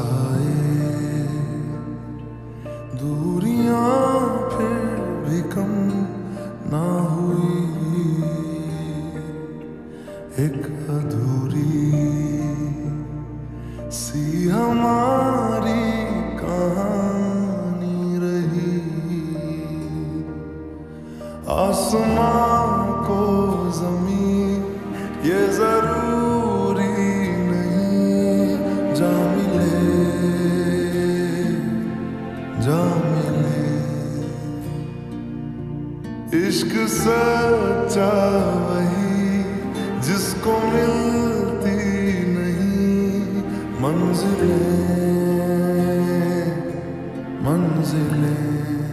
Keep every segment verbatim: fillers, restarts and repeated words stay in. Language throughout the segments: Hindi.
आए, दूरियां फिर भी कम ना हुई, एक अधूरी सी हमारी कहानी रही। आसमां को ज़मीं ये जरूरी नहीं, जा मिले जा मिले। इश्क सच्चा वही जिसको मिलती नहीं मंजिलें मंजिलें।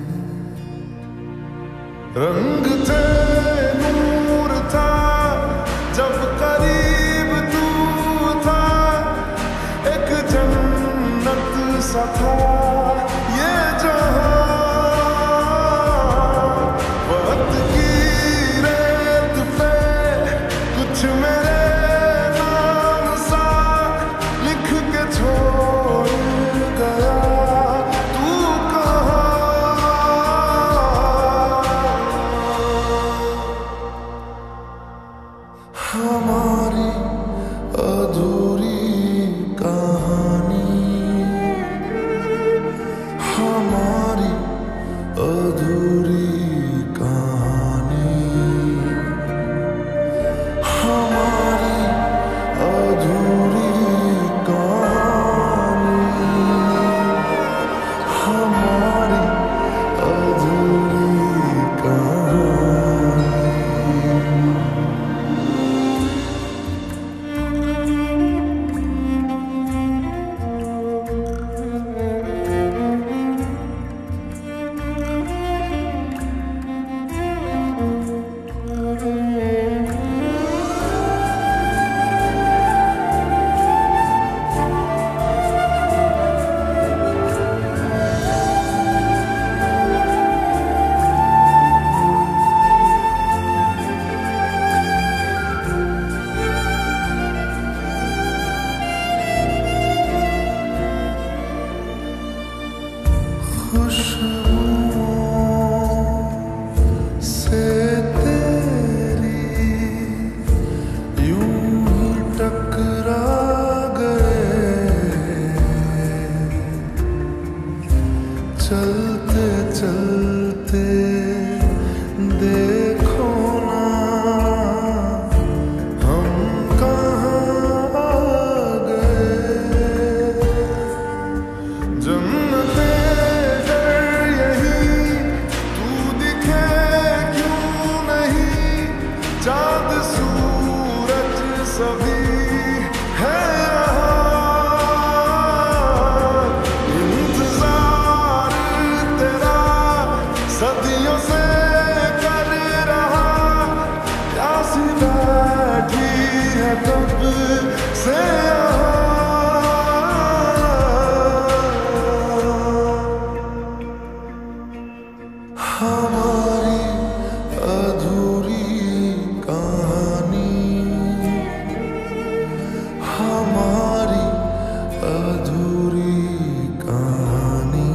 रंग थे नूर था जब करीब तू था, एक जन्नत सा था ये जहां। वक्त की रेत पे कुछ मेरे नाम सा लिख के छोड़ गया तू कहाँ। हमारी अधूरी कहानी, हमारी अधूरी कहानी, हमारी अधूरी कहानी, हमारी अधूरी कहानी। खुशबुओं से तेरी यूं ही टकरा गए, चलते चलते देखो ना हम कहाँ आ गए। जन्नते चाँद सूरज सभी है यहाँ, इंतजार तेरा सदियों से कर रहा, प्यासी बैठी है कब से यहाँ। हमारी अधूरी कहानी, हमारी अधूरी कहानी,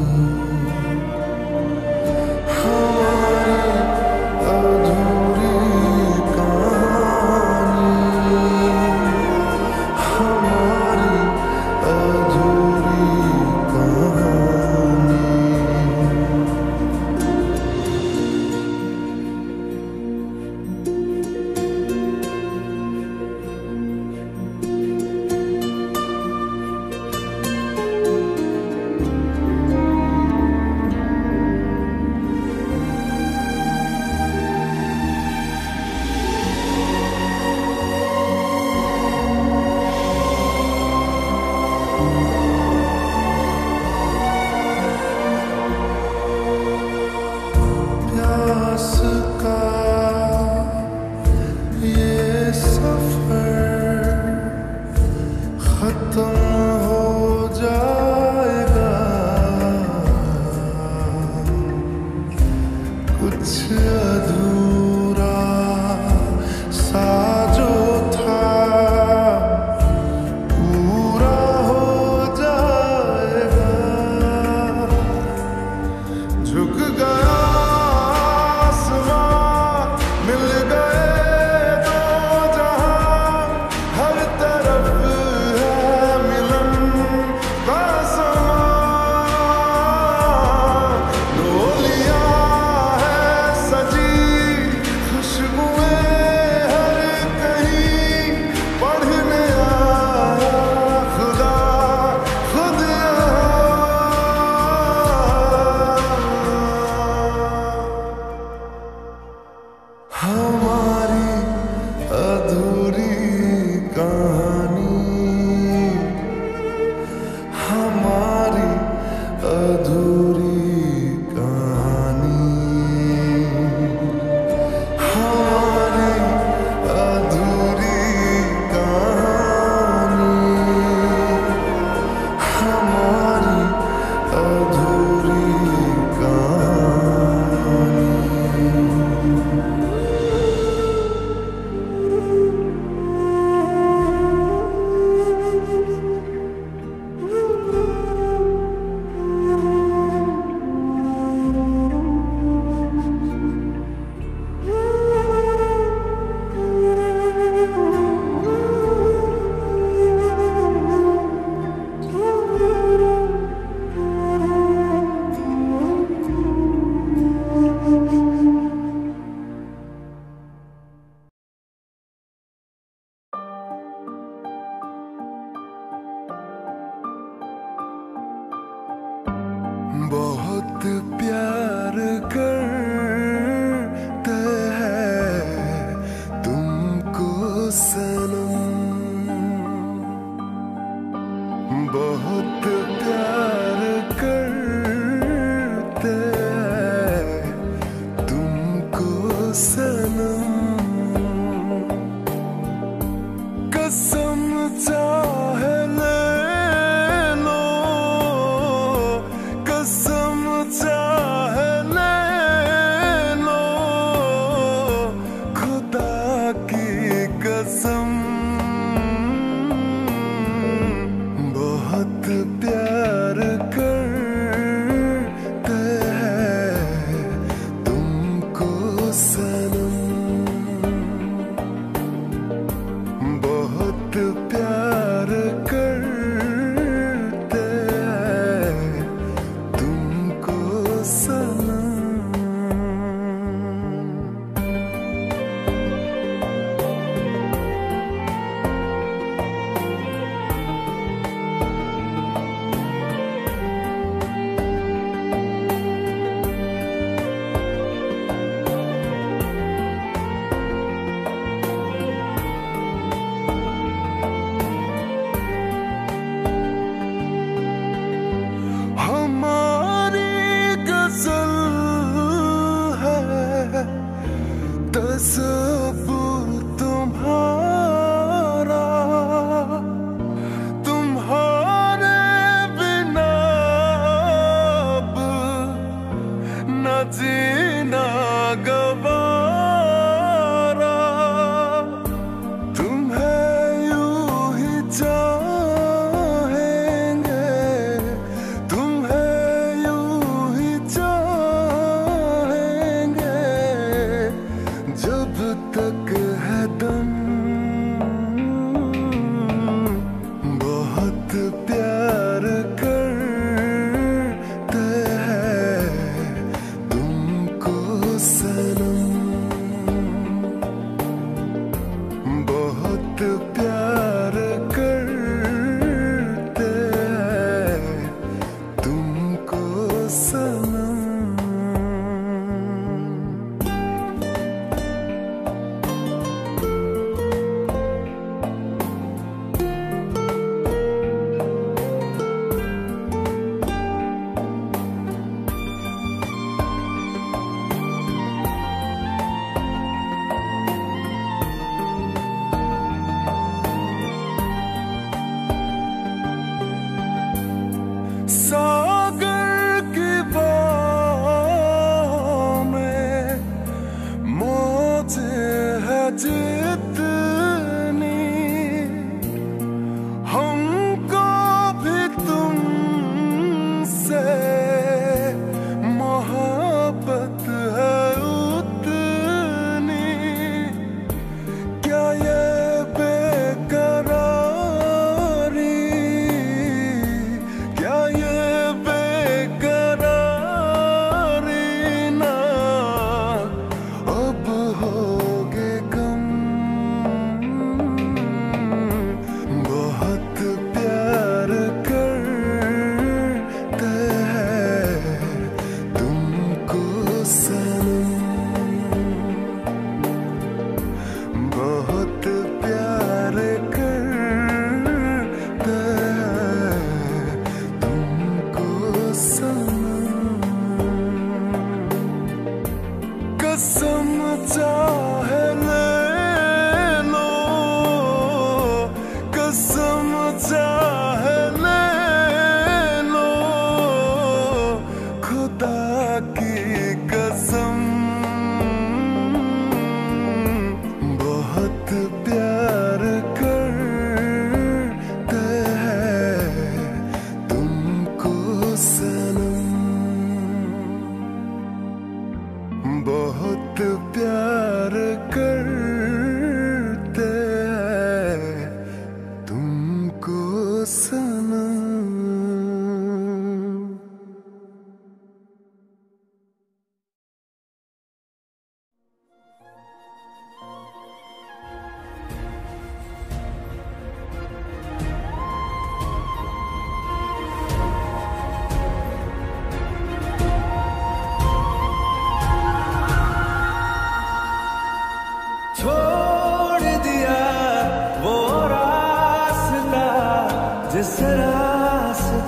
हमारी अधूरी कहानी, हमारी अधूरी कहानी। हमारी अधूरी कहानी, हमारी अधूरी कहानी, हमारी अधूरी कहानी। बहुत प्यार करते हैं तुमको सनम, बहुत प्यार करते हैं तुमको सनम, कसम चाहे ले लो, कसम चाहे ले लो, खुदा की कसम, बहुत प्यार करते हैं तुमको सनम, बहुत प्यार करते हैं तुमको सनम। हमारी गजल है तसव्वुर तुम्हारा, तुम्हारे बिना अब न जीना गवारा, तुम्हें यूं ही चाहेंगे, तुम्हें यूं ही चाहेंगे, जब तक है दम, बहुत प्यार करते हैं तुमको सनम, बहुत प्यार करते हैं तुमको सनम। सागर की बाहों में मौज है जितनी, हमको भी तुमसे मोहब्बत है उतनी, क्या ये बेकरारी, क्या ये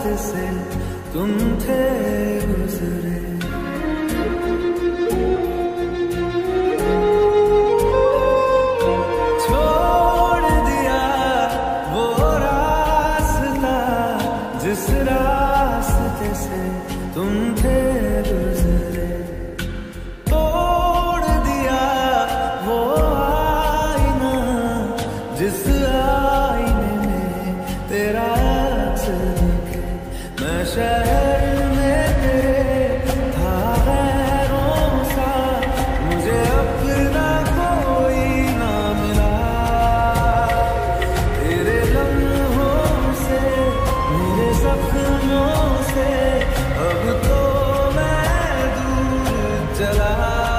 से तुम थे गुजरे। छोड़ दिया वो रास्ता जिस रास्ते से तुम थे गुजरे। तोड़ दिया वो आईना जिस आईने में तेरा अक्स दिखे। मैं शहर में तेरे था गैरों सा, मुझे अपना कोई ना मिला। तेरे लम्हों से मेरे सपनों से अब तो मैं दूर चला।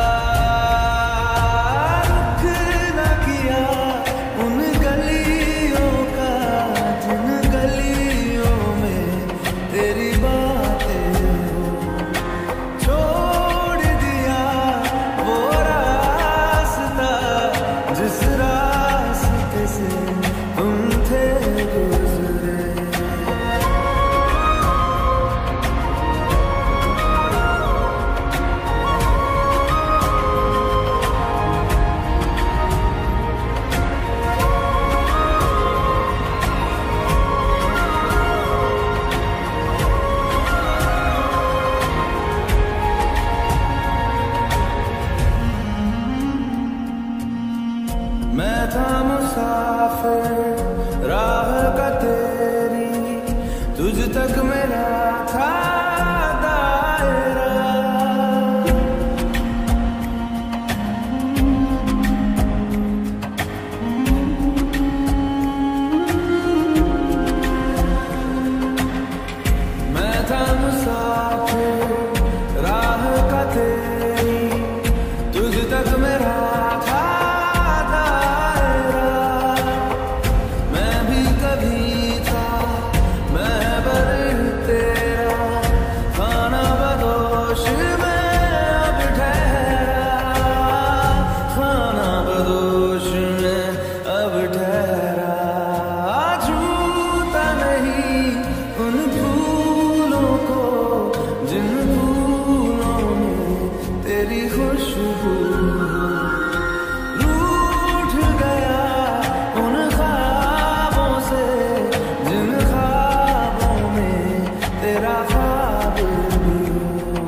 रुख न किया उन गलियों का जिन गलियों में तेरी बातें हो। छोड़ दिया वो रास्ता जिस रास्ते से तुम थे गुजरे। मैं था मुसाफिर राह का तेरी, तुझ तक मेरा था दायरा। मैं था मुसाफिर राह का तेरी, तुझ तक मेरा था तेरी खुशबू। रूठ गया उन ख्वाबों से जिन ख्वाबों में तेरा ख्वाब भी हो।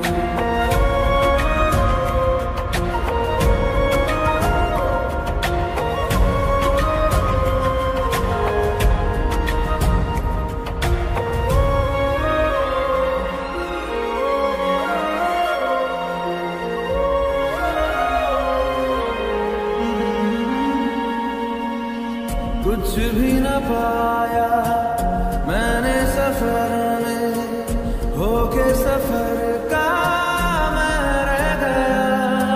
कुछ भी न पाया मैंने सफर में, होके सफर का मैं रह गया।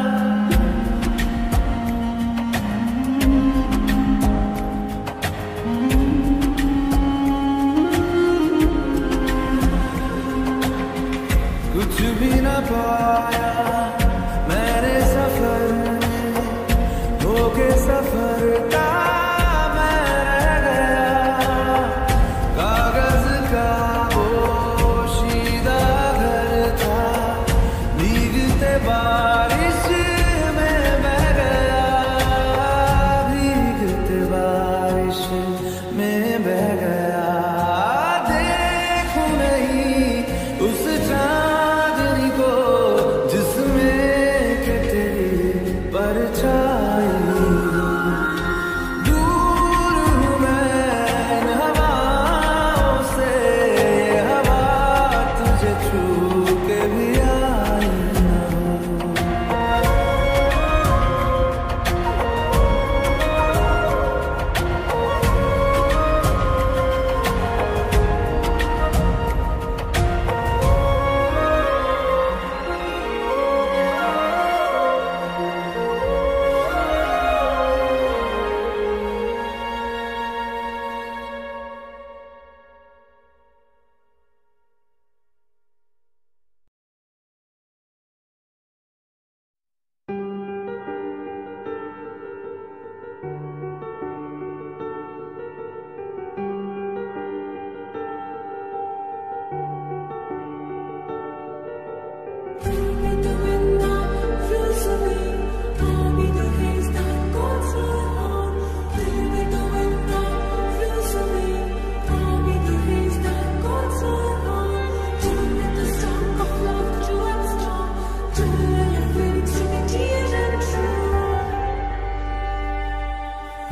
कुछ भी न पाया मैंने सफर में, होके सफर का बारिश में बह गया, भीगते बारिश में बह गया। देखूं नहीं उस चांदनी को जिसमें के तेरी परछाई। दूर हूँ मैं इन हवाओं से, ये हवा तुझे छू के भी आई।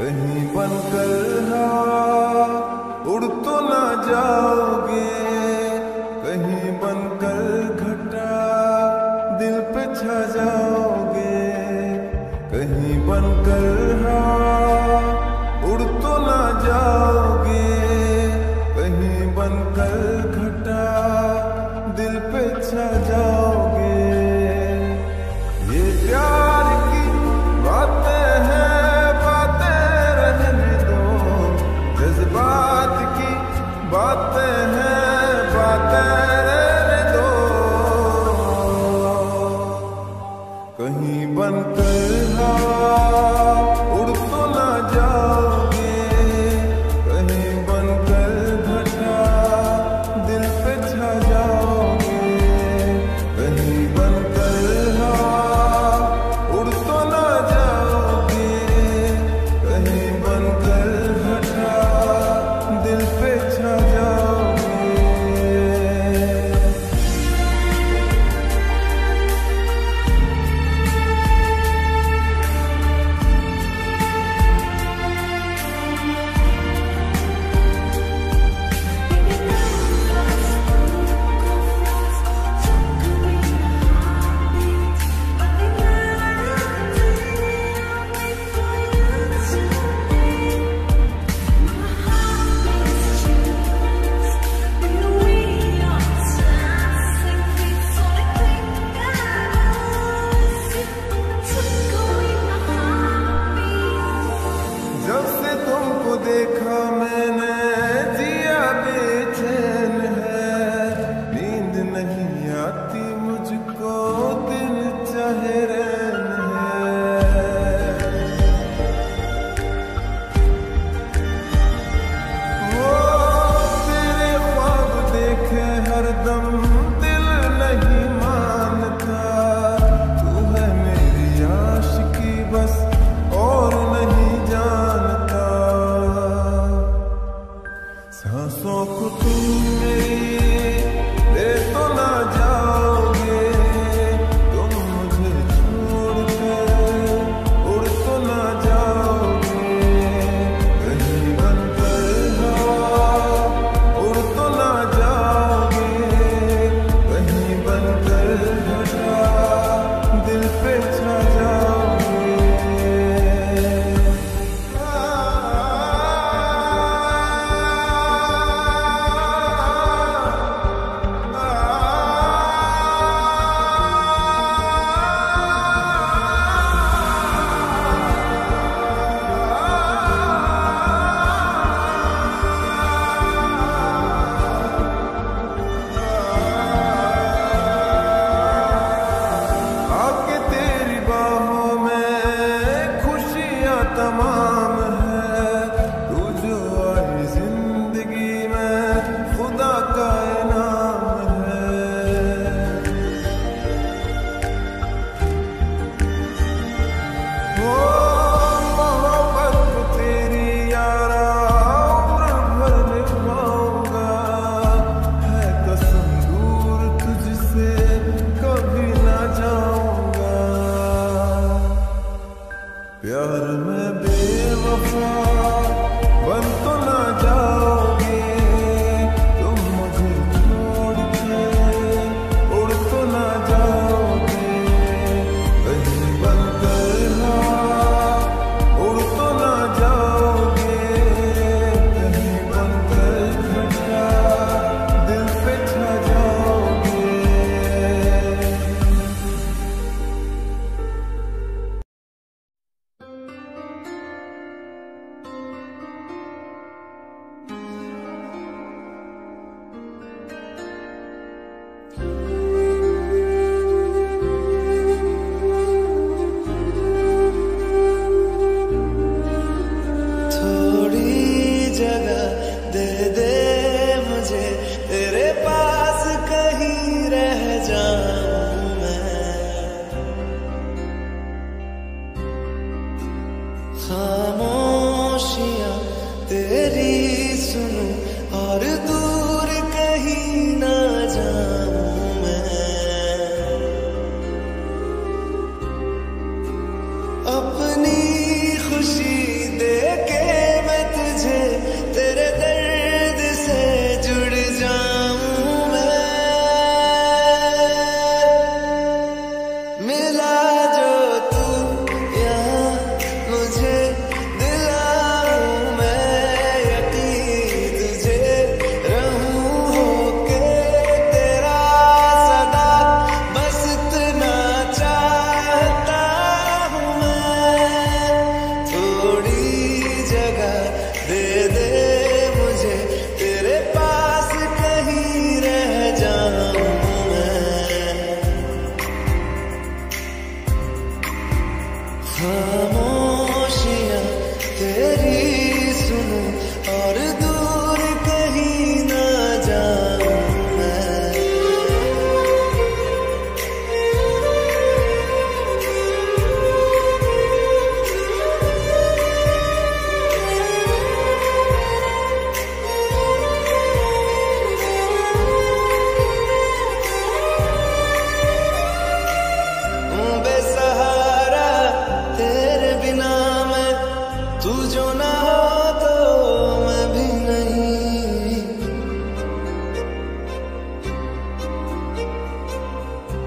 कहीं बनकर हवा उड़ तो ना जाओगे, कहीं बनकर घटा दिल पे छा जाओगे। कहीं बनकर हवा उड़ तो ना जाओगे, कहीं बनकर घटा दिल पे छा जाओगे। ये प्यार की बातें हैं, बातें रहने दो, जज्बात की बातें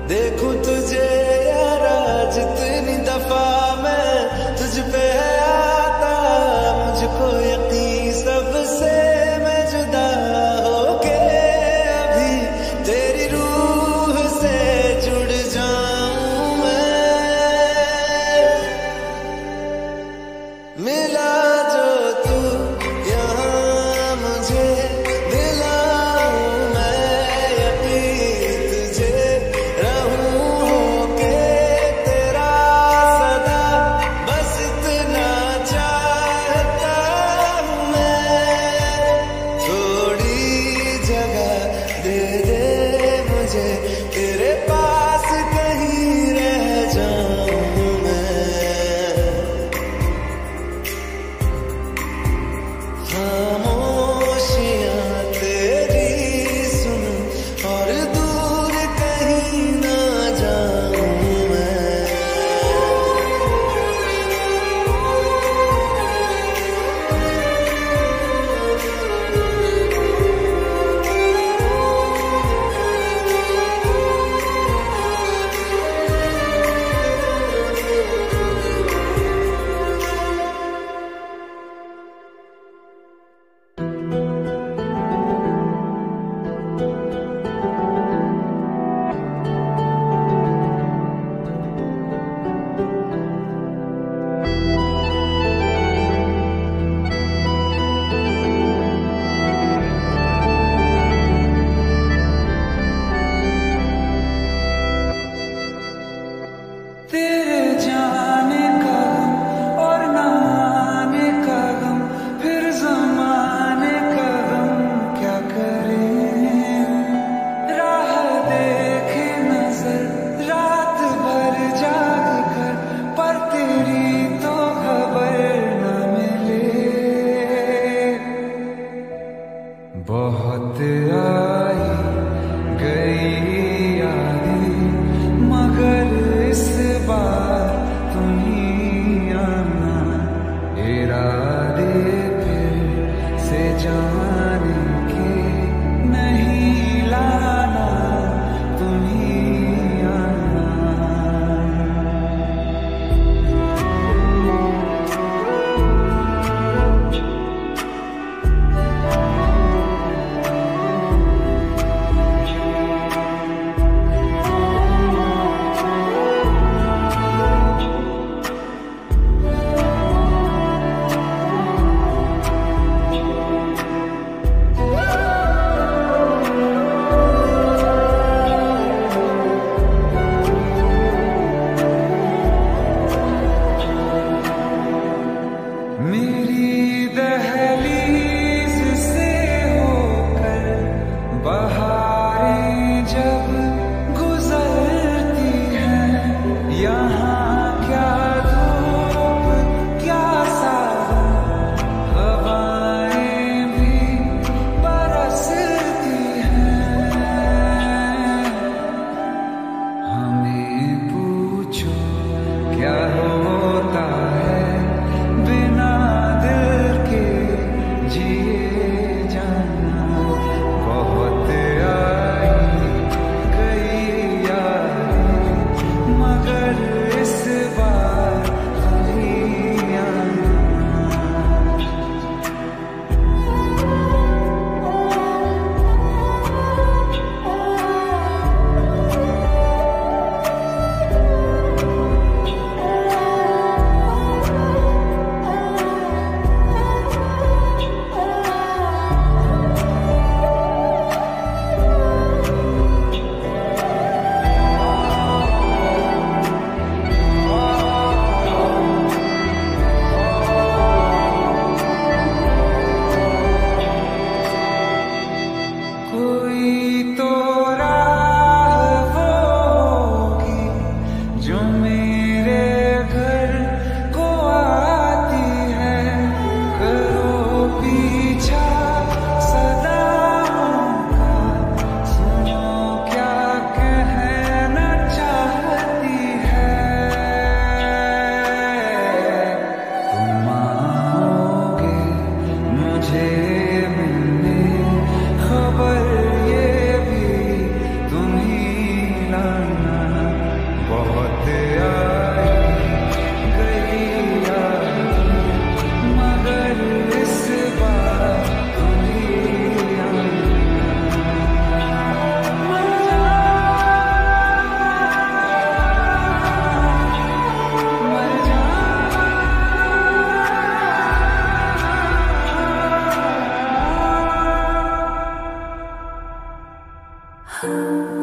देखूं तुझे यारा जितनी दफा मैं तुझ पे आता, मुझको यकीन सबसे मैं जुदा होके अभी तेरी रूह से जुड़ जाऊं मैं। मिला जो तू यहाँ मुझे दिलाऊं मैं यकीन तुझे रहूं होके तेरा सदा, बस इतना चाहता हूं मैं। थोड़ी जगह दे दे मुझे तेरे पास कहीं रह जाऊं मैं। खामोशियां तेरी सुनूं और दूर कहीं ना जाऊं मैं। तेरे जाने का गम और न आने का गम, फिर ज़माने का गम क्या करें। राह देखे नजर रात भर जाग कर, पर तेरी तो खबर न मिले। बहुत आई गई यादें मगर इस बार तुम ही आना, इरादे फिर से जाने के नहीं लाना, तुम ही आना। मेरी दहलीज से होकर बहारें जब गुजरती हैं, यहाँ क्या धूप क्या सावन, हवाएं भी बरसती हैं। हमें पूछो क्या होता है बिना दिल के जिए जाना। बहुत आई गई यादें मगर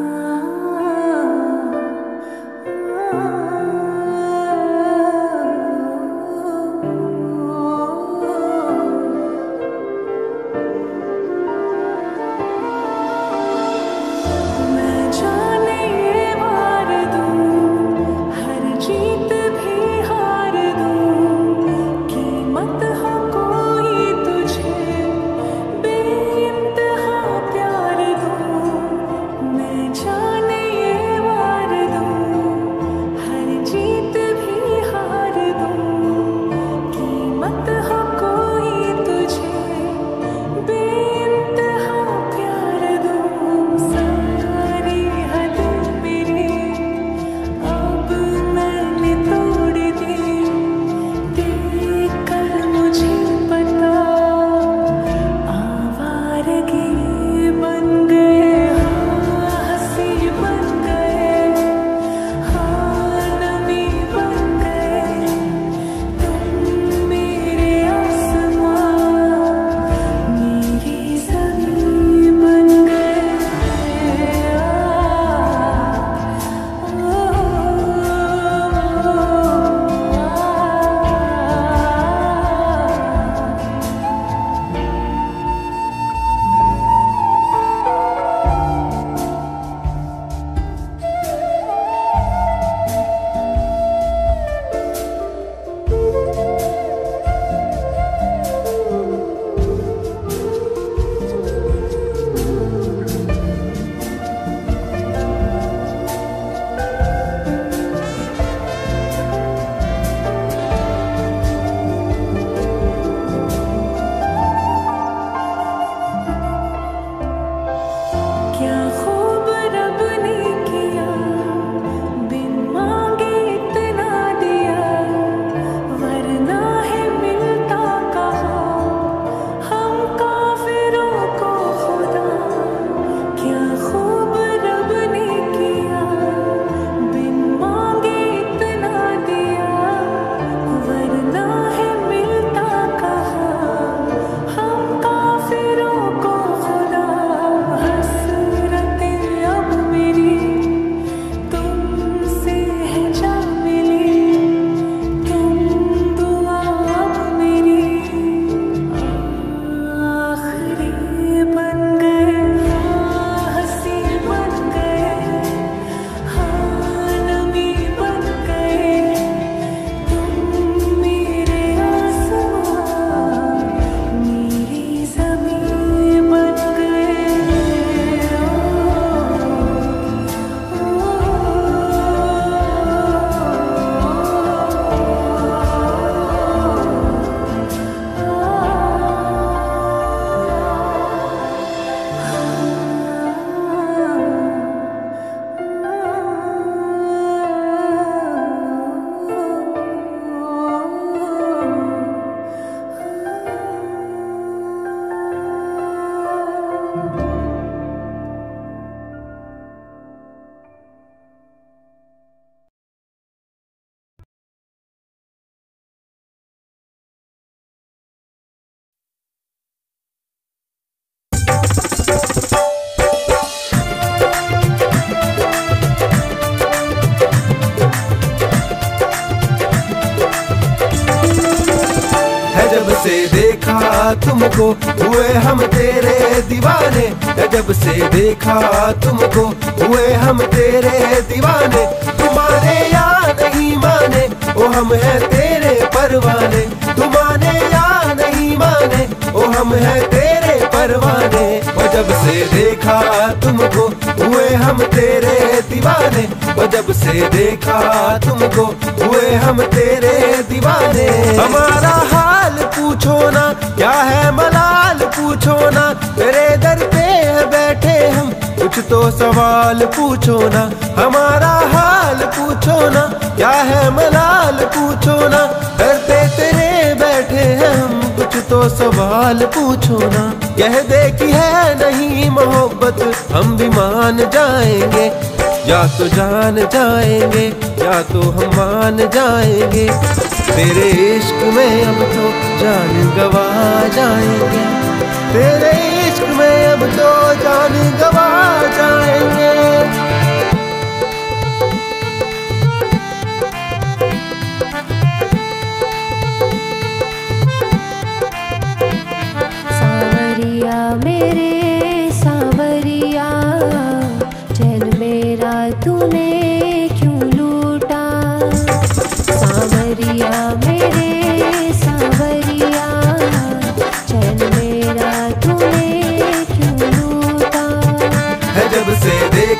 से देखा तुमको हुए हम तेरे दीवाने, जब से देखा तुमको हुए हम तेरे दीवाने। तुम माने या नहीं माने ओ हम हैं तेरे परवाने, तुम माने या नहीं माने ओ हम हैं तेरे परवाने। और जब से देखा तुमको हुए हम तेरे दीवाने, और जब से देखा तुमको हुए हम तेरे दीवाने। हमारा हाल पूछो ना क्या है मलाल पूछो ना, तेरे दर पे बैठे हम कुछ तो सवाल पूछो ना। हमारा हाल पूछो ना क्या है मलाल पूछो ना, दर पे तेरे बैठे हैं हम कुछ तो सवाल पूछो ना। कह दे कि है नहीं मोहब्बत हम भी मान जाएंगे, या तो जान जाएंगे या तो हम मान जाएंगे। तेरे इश्क में अब तो जान गवा जाएंगे, तेरे इश्क में अब तो जान गवा जाएंगे।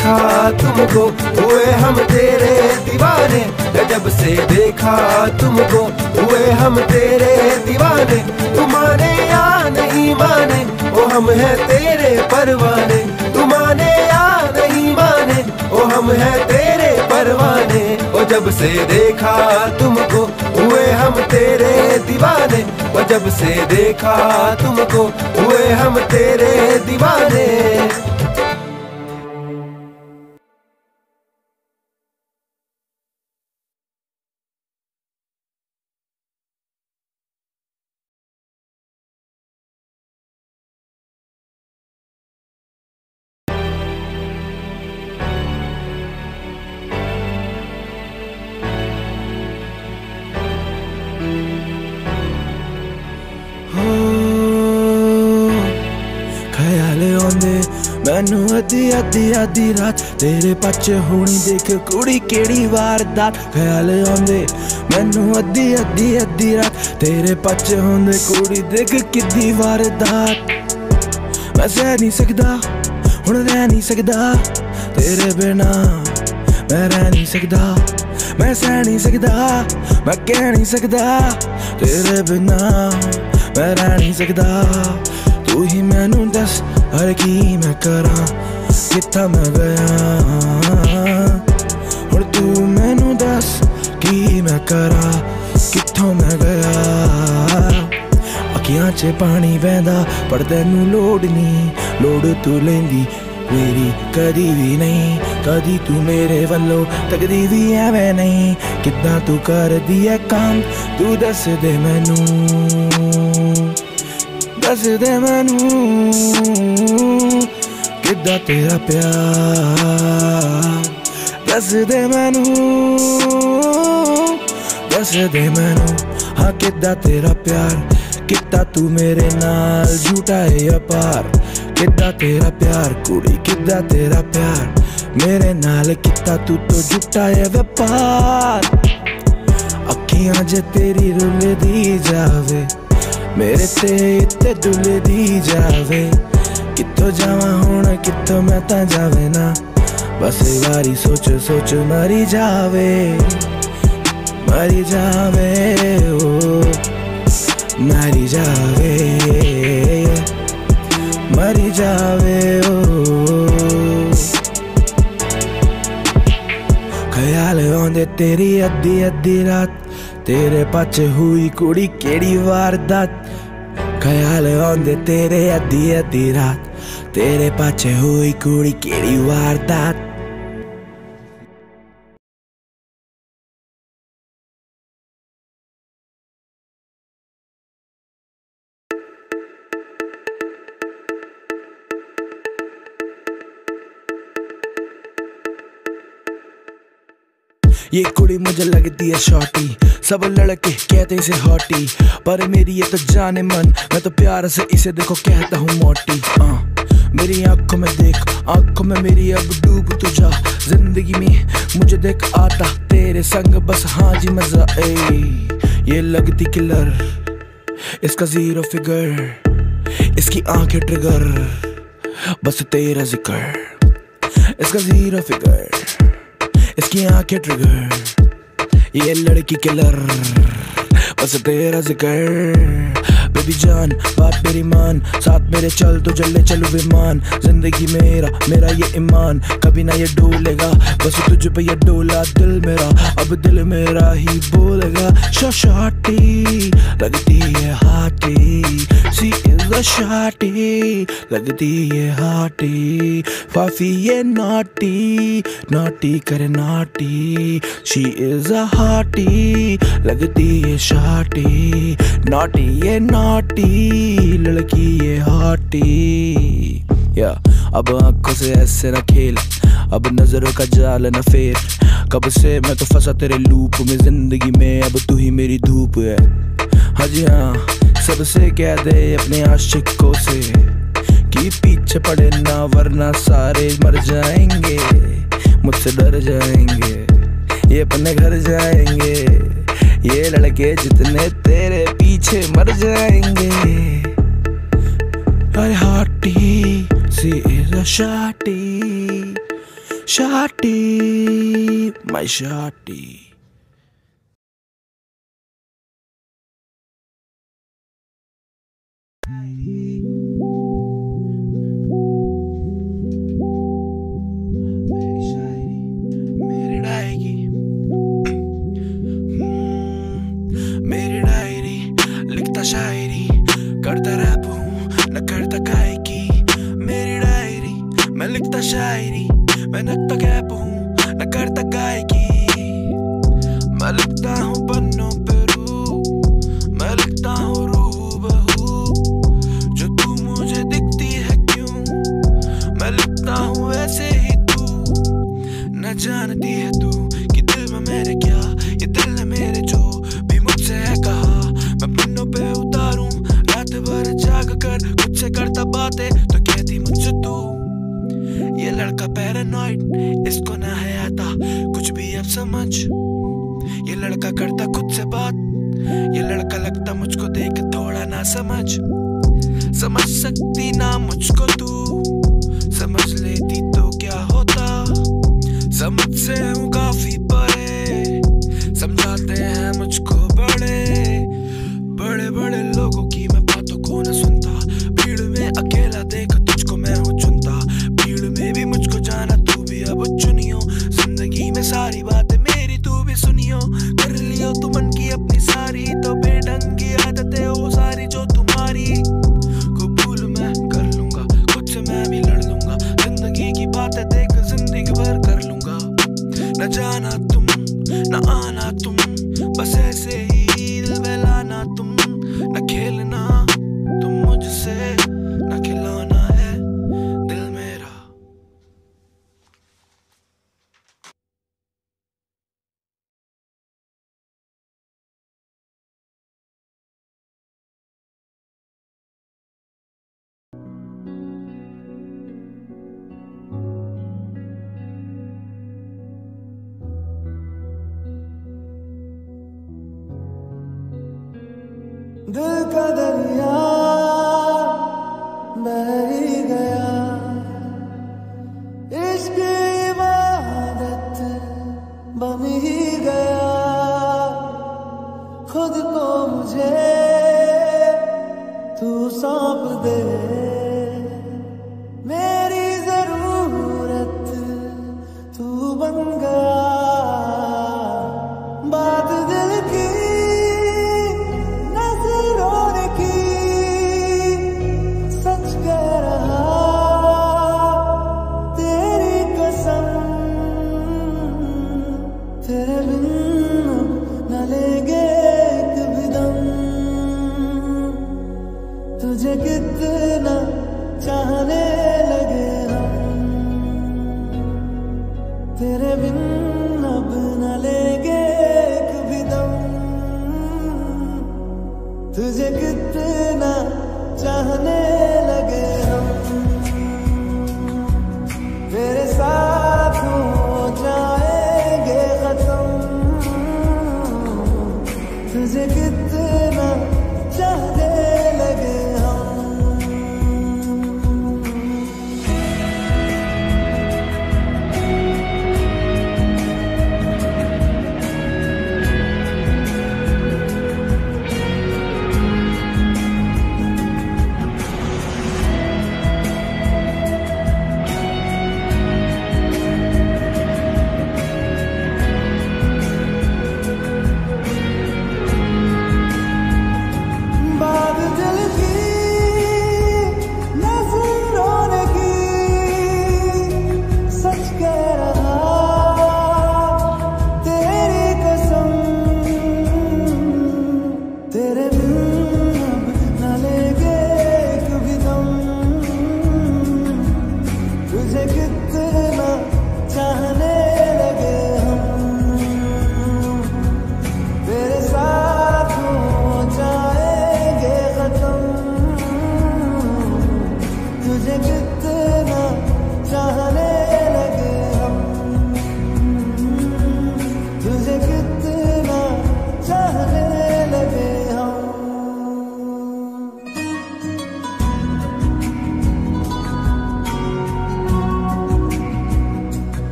देखा तुमको हुए हम तेरे दीवाने, जब से देखा तुमको हुए हम तेरे दीवाने। तू माने या नहीं माने ओ हम हैं तेरे परवाने, तू माने या नहीं माने ओ हम हैं तेरे परवाने। ओ जब से देखा तुमको हुए हम तेरे दीवाने, ओ जब से देखा तुमको हुए हम तेरे दीवाने। मैनू अद्धी अद्धी अद्धी रात तेरे पाछे होनी देख कुड़ी केड़ी वारदात। ख्याल आंदे मैनू अद्धी अद्धी अद्धी रात तेरे पाछे होंदे कुड़ी देख किद्दी वारदात। मैं सह नहीं सकदा हुण रह नहीं सकदा तेरे बिना, मैं रह नहीं सकदा मैं सह नहीं सकदा मैं कह नहीं सकदा तेरे बिना, मैं रह नहीं सकदा। तू ही मैनू दस हर की मैं करा कित्था मैं गया, हुण तू मैनू दस की मैं करा कित्थों मैं गया। अखियां च पानी बहंदा पर तैनू लोड़ नहीं, लोड़ तू लैंदी मेरी कदी भी नहीं, कदी तू मेरे वल्लों तकदी भी एवें नहीं। किद्दां तू कर दी है काम तू दस दे मैनू, दस दे मैनू किद्दां तेरा प्यार, दस दे मैनू दस दे मैनू हाँ किद्दां तेरा प्यार। किद्दां तू मेरे नाल झूठा है अपार, किद्दां तेरा प्यार कुड़ी किद्दां तेरा प्यार मेरे नाल कित्ता तू तो झूठा है व्यापार। अखियां जे तेरी रुल दी जावे मेरे ते इत्ते दुल दी जावे, कित्थों जावां हुण कित्थों मैं तां जावे ना, बस वारी सोच सोच मरी जावे मरी जावे ओ मरी जावे मरी जावे ओ। ख्याल आंदे तेरी अद्धी अद्धी रात तेरे पाछे हुई कुड़ी केड़ी वारदात। ख्याल आंदे तेरे अद्धी अद्धी रात तेरे पाछे हुई कुड़ी केड़ी वारदात। ये कुड़ी मुझे लगती है शॉर्टी, सब लड़के कहते इसे हॉटी, पर मेरी ये तो जाने मन मैं तो प्यार से इसे देखो कहता हूँ मोटी। आ, मेरी आंखों में देख आंखों में मेरी अब डूब तू जा, जिंदगी में मुझे देख आता तेरे संग बस हाँ जी मजा। ए ये लगती किलर इसका जीरो फिगर, इसकी आंखें ट्रिगर बस तेरा जिक्र, इसका जीरो फिगर इसकी आंखें ट्रिगर, ये लड़की किलर बस तेरा जिक्र। बेबी जान बात मेरी मान साथ मेरे चल तो जल्ले चलो विमान, जिंदगी मेरा मेरा ये ईमान कभी ना ये डोलेगा, बस तुझ पे ये डोला दिल मेरा अब दिल मेरा ही बोलेगा। शॉटी लगती है हाटी सी इज अ शॉटी लगती है हाटी, फाफी ये नॉटी नॉटी करे naughty, she is a hottie लगती है शॉटी नॉटी ये नॉटी लड़की ये हॉटी। या अब आंखों से ऐसे न खेल अब नजरों का जाल न फेर, कब से मैं तो फंसा तेरे लूप में जिंदगी में अब तू ही मेरी धूप है। हाँ जी हाँ सबसे कह दे अपने आशिकों से कि पीछे पड़े ना वरना सारे मर जाएंगे, मुझसे डर जाएंगे ये अपने घर जाएंगे, ये लड़के जितने तेरे पीछे मर जाएंगे। अरे hottie she is a shawty Shawty, my shawty. मेरी शायरी मेरी डायरी, मेरी डायरी लिखता शायरी, करता रैप हूँ न करता गायकी। मेरी डायरी मैं लिखता शायरी, मैं नकता कैप हूँ न करता गायकी। मैं लिखता हूँ पन्नों पे रूह, मैं लिखता हूँ रूह बहू, जो तू मुझे दिखती है क्यों, मैं लिखता हूँ ऐसे ही तू। न जानती है तू कि दिल में मेरे क्या, ये दिल है मेरे जो भी मुझसे है कहा। मैं पन्नों पे उतारूं रात भर जाग कर, खुद से करता बातें तो कहती मुझसे तू। ये लड़का पैरानॉइड, इसको ना है आता कुछ भी अब समझ। ये लड़का करता खुद से बात, ये लड़का लगता मुझको देख थोड़ा ना समझ। समझ सकती ना मुझको तू, समझ लेती तो क्या होता। समझ से हूँ काफी परे, समझाते हैं मुझको बड़े बड़े बड़े लोगों की मैं बातों को न सुनता। भीड़ में अकेला देख तुझको मैं हूँ चुनता, भीड़ में भी मुझको जाना तू भी अब चुनियो। जिंदगी में सारी बातें मेरी तू भी सुनियो, कर लियो तू मन की अपनी सारी, तो बेढंगी आदतें वो सारी जो तुम्हारी। कबूल मैं कर लूंगा, खुद से मैं भी लड़ लूंगा, जिंदगी की बातें देख जिंदगी भर कर लूंगा। न जाना तुम न आना तुम, बस ऐसे ही दिल बहलाना तुम। न खेलना तुम मुझसे, न खिलाना है दिल मेरा। दिल का दरिया बह ही गया, इश्क इबादत बन ही गया। खुद को मुझे तू सौंप दे, मेरी जरूरत तू बन गया। बात दिल की तुझे कितना चाहने लगे हम, तेरे बिन